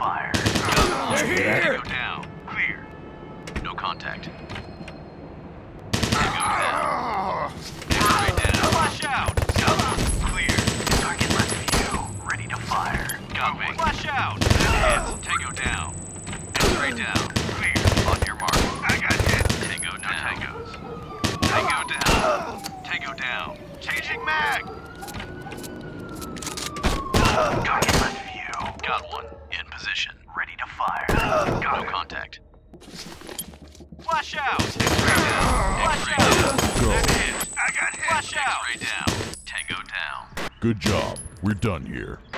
fire. They're here! Tango down. Clear. No contact. Tango down. X-ray down. Flash out. Clear. Target left of you. Ready to fire. Moving. Flash out. Tango down. X-ray down. Clear. On your mark. I got hit. Tango down. Tangos. Tango down. Tango down. Changing mag. Target left of you. Got one. In position. Ready to fire. No contact. Flash out. X-ray down. X-ray down. Go. Hit. I got hit. Flash out. X-ray down. Tango down. Good job. We're done here.